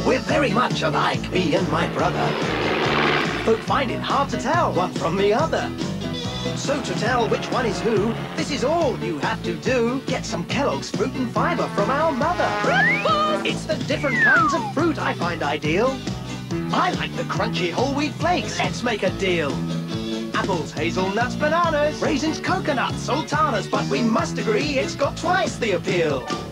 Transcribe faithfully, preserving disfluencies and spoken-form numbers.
We're very much alike, me and my brother. Folk find it hard to tell one from the other. So to tell which one is who, this is all you have to do. Get some Kellogg's fruit and fibre from our mother. Breakfast! It's the different kinds of fruit I find ideal. I like the crunchy whole wheat flakes. Let's make a deal. Apples, hazelnuts, bananas, raisins, coconuts, sultanas, but we must agree it's got twice the appeal.